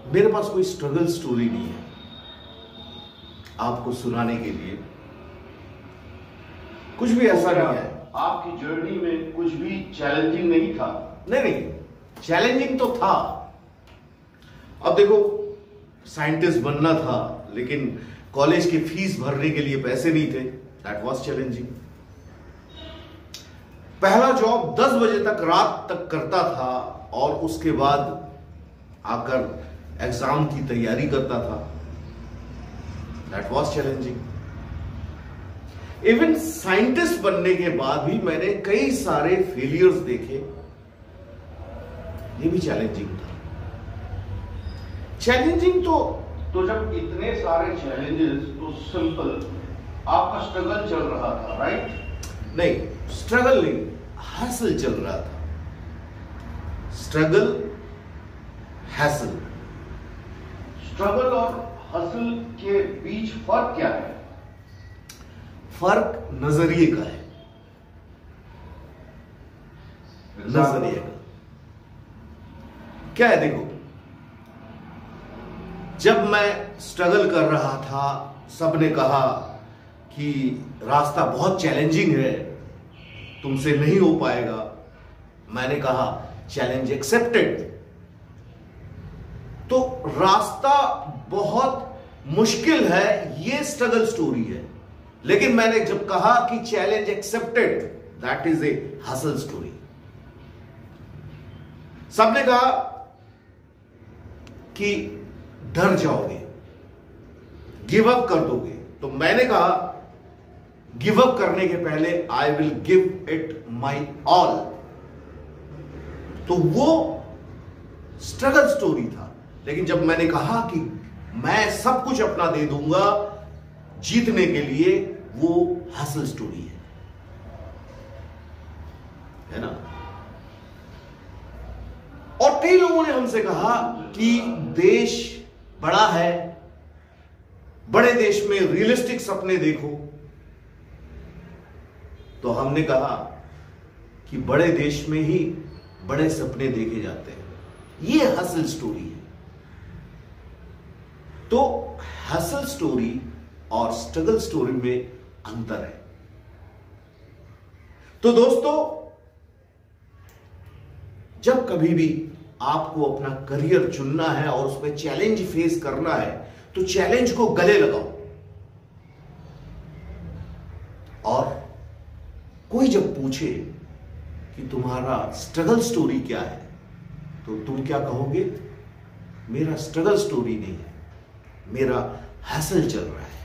मेरे पास कोई struggle story नहीं है आपको सुनाने के लिए, कुछ भी ऐसा नहीं है। आपकी जर्नी में कुछ भी चैलेंजिंग नहीं था? नहीं, चैलेंजिंग तो था। अब देखो, साइंटिस्ट बनना था लेकिन कॉलेज की फीस भरने के लिए पैसे नहीं थे, दैट वाज चैलेंजिंग। पहला जॉब 10 बजे तक रात तक करता था और उसके बाद आकर एग्जाम की तैयारी करता था, that was challenging. Even scientist बनने के बाद भी मैंने कई सारे फेलियर्स देखे, ये भी चैलेंजिंग था। चैलेंजिंग तो जब इतने सारे चैलेंजेस, तो सिंपल आपका स्ट्रगल चल रहा था, राइट? नहीं, स्ट्रगल नहीं, हसल चल रहा था। Struggle, hassle. स्ट्रगल और हसल के बीच फर्क क्या है? फर्क नजरिए का है, नजरिए का क्या है। देखो, जब मैं स्ट्रगल कर रहा था, सबने कहा कि रास्ता बहुत चैलेंजिंग है, तुमसे नहीं हो पाएगा। मैंने कहा चैलेंज एक्सेप्टेड। तो रास्ता बहुत मुश्किल है, ये स्ट्रगल स्टोरी है। लेकिन मैंने जब कहा कि challenge accepted, that is a hustle story. सबने कहा कि डर जाओगे, गिव अप कर दोगे, तो मैंने कहा गिव अप करने के पहले I will give it my all. तो वो स्ट्रगल स्टोरी था। लेकिन जब मैंने कहा कि मैं सब कुछ अपना दे दूंगा जीतने के लिए, वो हसल स्टोरी है ना। और कई लोगों ने हमसे कहा कि देश बड़ा है, बड़े देश में रियलिस्टिक सपने देखो। तो हमने कहा कि बड़े देश में ही बड़े सपने देखे जाते हैं, ये हसल स्टोरी है। तो हसल स्टोरी और स्ट्रगल स्टोरी में अंतर है। तो दोस्तों, जब कभी भी आपको अपना करियर चुनना है और उसमें चैलेंज फेस करना है, तो चैलेंज को गले लगाओ। और कोई जब पूछे कि तुम्हारा स्ट्रगल स्टोरी क्या है, तो तुम क्या कहोगे? मेरा स्ट्रगल स्टोरी नहीं है, मेरा हसल चल रहा है।